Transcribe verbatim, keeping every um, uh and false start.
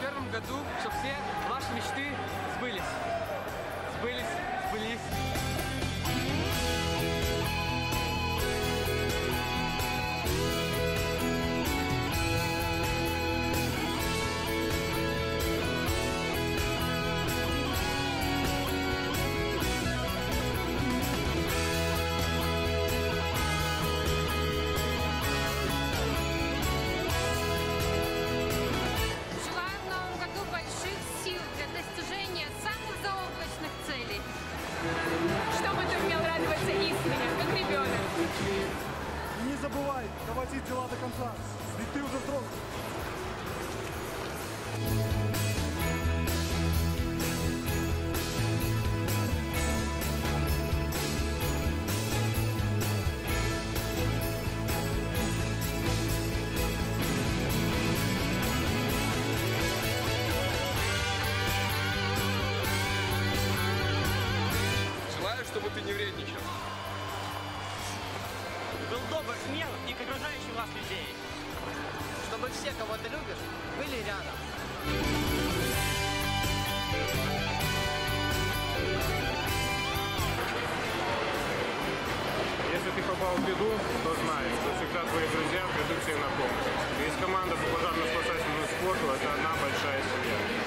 первом году, чтобы все ваши мечты сбылись. Сбылись, сбылись. Чтобы ты умел радоваться искренне, как ребенок. И не забывай доводить дела до конца, ведь ты уже взрослый. Чтобы ты не вредничал. Был добр, смел и к окружающим вас людей. Чтобы все, кого ты любишь, были рядом. Если ты попал в беду, то знай, что всегда твои друзья придут тебе на помощь. Есть команда по пожарно-спасательному спорту, это одна большая семья.